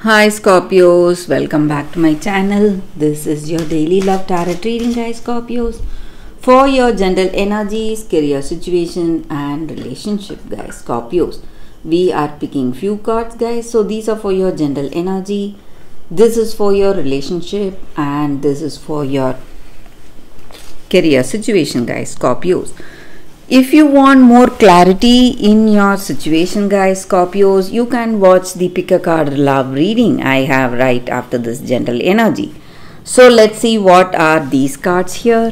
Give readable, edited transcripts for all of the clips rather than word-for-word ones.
Hi Scorpios, welcome back to my channel. This is your daily love tarot reading, guys. Scorpios, for your general energies, career situation and relationship, guys. Scorpios, we are picking few cards, guys. So these are for your general energy, this is for your relationship, and this is for your career situation, guys. Scorpios, if you want more clarity in your situation, guys, Scorpios, you can watch the pick a card love reading I have right after this general energy. So let's see what are these cards here.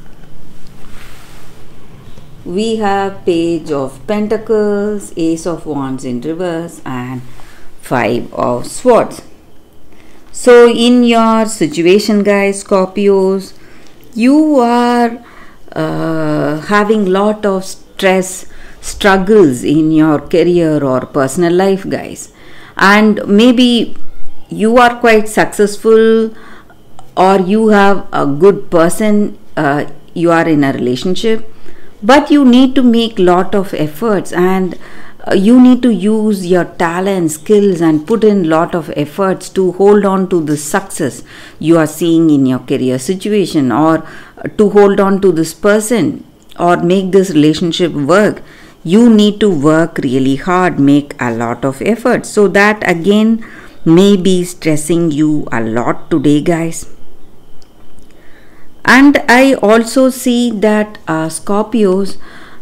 We have Page of Pentacles, Ace of Wands in reverse, and Five of Swords. So in your situation, guys, Scorpios, you are having lot of struggles in your career or personal life, guys, and maybe you are quite successful or you have a good person, you are in a relationship, but you need to make lot of efforts and you need to use your talent, skills, and put in lot of efforts to hold on to the success you are seeing in your career situation, or to hold on to this person or make this relationship work. You need to work really hard, make a lot of effort. So that again may be stressing you a lot today, guys. And I also see that Scorpios,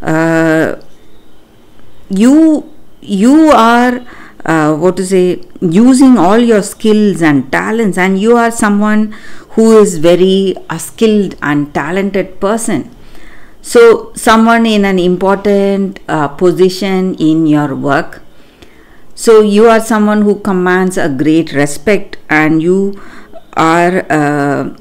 you are using all your skills and talents, and you are someone who is very skilled and talented person. So someone in an important position in your work. So you are someone who commands a great respect, and you are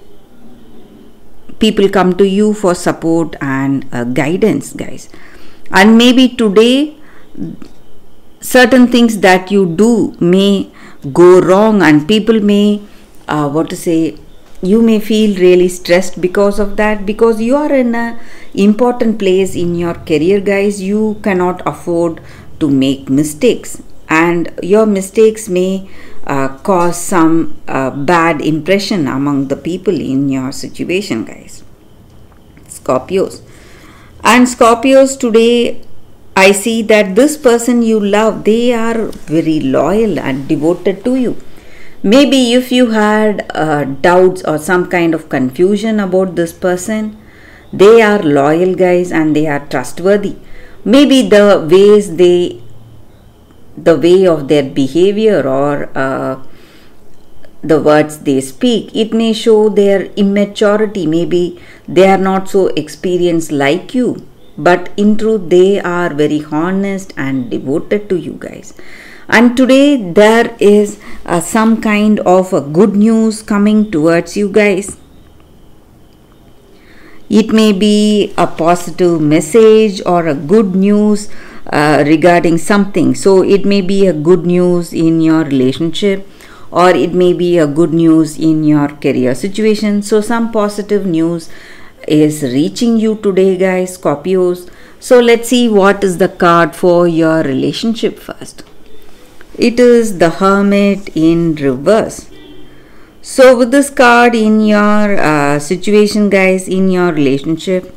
people come to you for support and guidance, guys. And maybe today certain things that you do may go wrong, and people may you may feel really stressed because of that, because you are in an important place in your career, guys. You cannot afford to make mistakes, and your mistakes may cause some bad impression among the people in your situation, guys, Scorpios. And Scorpios, today I see that this person you love, they are very loyal and devoted to you. Maybe if you had doubts or some kind of confusion about this person, they are loyal, guys, and they are trustworthy. Maybe the way of their behavior or the words they speak, it may show their immaturity. Maybe they are not so experienced like you, but in truth they are very honest and devoted to you, guys. And today there is some kind of a good news coming towards you, guys. It may be a positive message or a good news regarding something. So it may be a good news in your relationship, or it may be a good news in your career situation. So some positive news is reaching you today, guys, Scorpios. So let's see what is the card for your relationship first. It is the Hermit in reverse. So with this card in your situation, guys, in your relationship,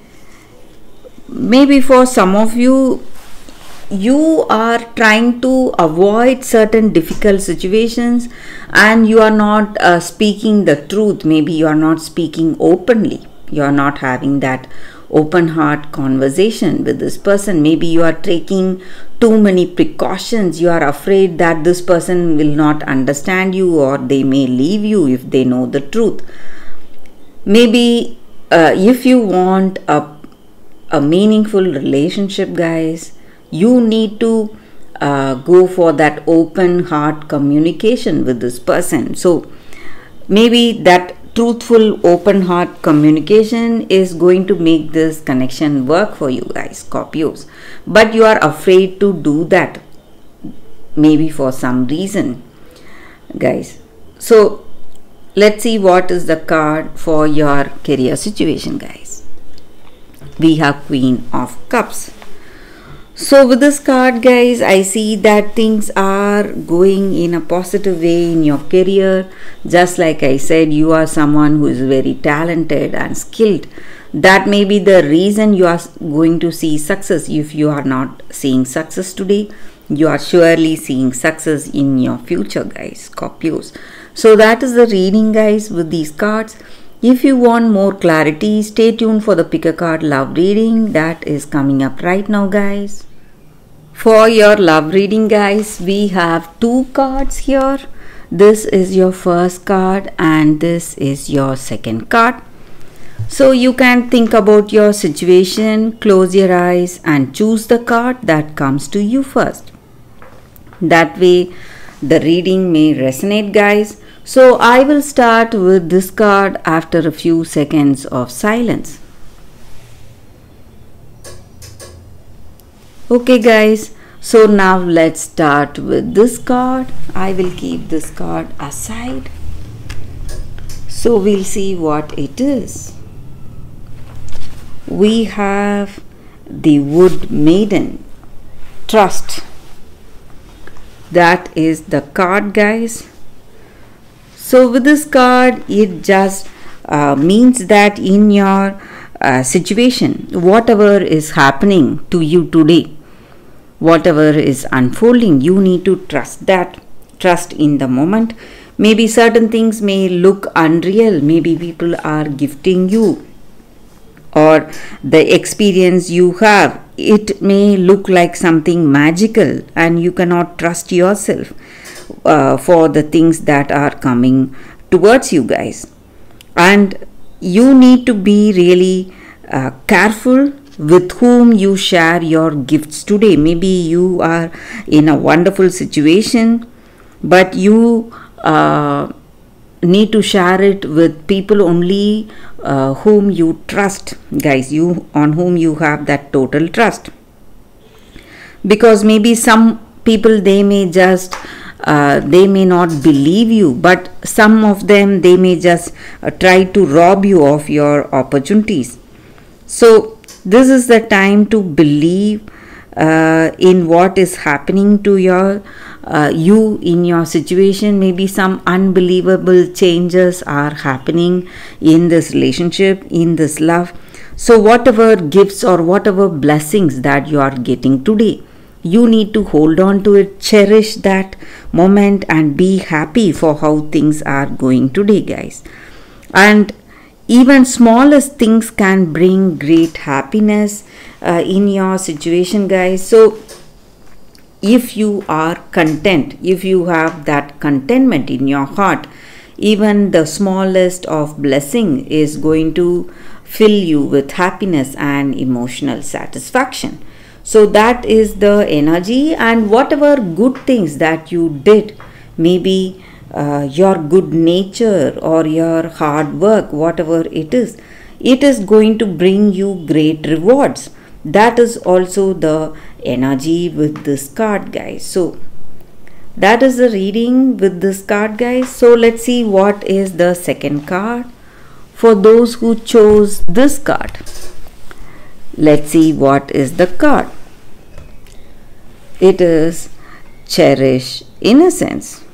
maybe for some of you, you are trying to avoid certain difficult situations and you are not speaking the truth. Maybe you are not speaking openly. You are not having that open heart conversation with this person. Maybe you are taking too many precautions. You are afraid that this person will not understand you, or they may leave you if they know the truth. Maybe if you want a meaningful relationship, guys, you need to go for that open heart communication with this person. So maybe that truthful open heart communication is going to make this connection work for you, guys, Scorpios. But you are afraid to do that, maybe for some reason, guys. So let's see what is the card for your career situation, guys. We have Queen of Cups. So with this card, guys, I see that things are are going in a positive way in your career. Just like I said, you are someone who is very talented and skilled. That may be the reason you are going to see success. If you are not seeing success today, you are surely seeing success in your future, guys, Scorpios. So that is the reading, guys, with these cards. If you want more clarity, stay tuned for the pick a card love reading that is coming up right now, guys. For your love reading, guys, we have 2 cards here. This is your first card and this is your second card. So you can think about your situation, close your eyes and choose the card that comes to you first. That way the reading may resonate, guys. So I will start with this card after a few seconds of silence. Okay, guys, so now let's start with this card. I will keep this card aside. So we'll see what it is. We have the Wood Maiden, Trust. That is the card, guys. So with this card, it just means that in your situation, whatever is happening to you today, whatever is unfolding, you need to trust that. Trust in the moment. Maybe certain things may look unreal. Maybe people are gifting you, or the experience you have, it may look like something magical and you cannot trust yourself for the things that are coming towards you, guys. And you need to be really careful with whom you share your gifts today. Maybe you are in a wonderful situation, but you need to share it with people only whom you trust, guys, on whom you have that total trust. Because maybe some people, they may just they may not believe you, but some of them, they may just try to rob you of your opportunities. So this is the time to believe in what is happening to you in your situation. Maybe some unbelievable changes are happening in this relationship, in this love. So whatever gifts or whatever blessings that you are getting today, you need to hold on to it, cherish that moment and be happy for how things are going today, guys. And even smallest things can bring great happiness in your situation, guys. So if you are content, if you have that contentment in your heart, even the smallest of blessing is going to fill you with happiness and emotional satisfaction. So that is the energy. And whatever good things that you did, maybe your good nature or your hard work, whatever it is going to bring you great rewards. That is also the energy with this card, guys. So that is the reading with this card, guys. So let's see what is the second card for those who chose this card. Let's see what is the card. It is Cherish Innocence.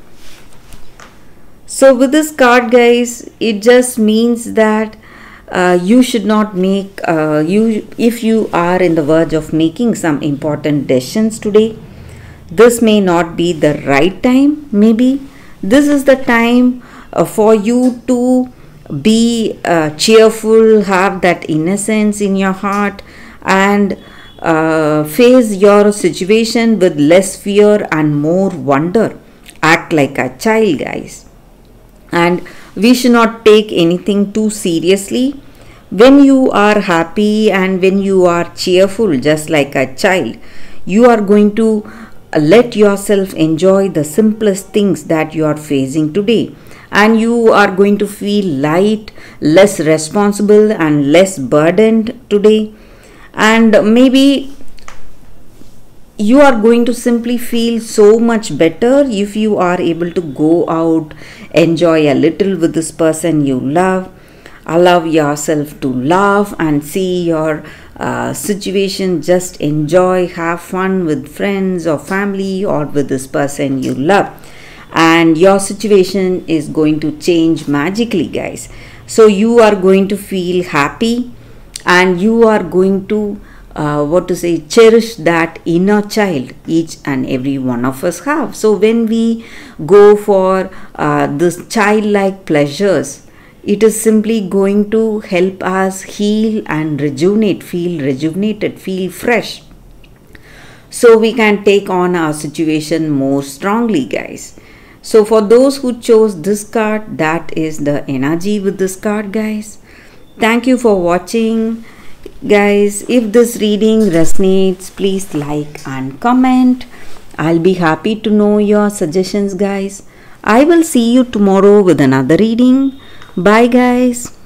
So with this card, guys, it just means that you should not make if you are in the verge of making some important decisions today, this may not be the right time. Maybe this is the time for you to be cheerful, have that innocence in your heart, and face your situation with less fear and more wonder. Act like a child, guys. And we should not take anything too seriously. When you are happy and when you are cheerful, just like a child, you are going to let yourself enjoy the simplest things that you are facing today. And you are going to feel light, less responsible and less burdened today. And maybe you are going to simply feel so much better if you are able to go out, enjoy a little with this person you love, allow yourself to laugh and see your situation, just enjoy, have fun with friends or family or with this person you love, and your situation is going to change magically, guys. So you are going to feel happy, and you are going to cherish that inner child each and every one of us have. So when we go for this childlike pleasures, it is simply going to help us heal and rejuvenate, feel rejuvenated, feel fresh, so we can take on our situation more strongly, guys. So for those who chose this card, that is the energy with this card, guys. Thank you for watching, guys. If this reading resonates, please like and comment. I'll be happy to know your suggestions, guys. I will see you tomorrow with another reading. Bye, guys.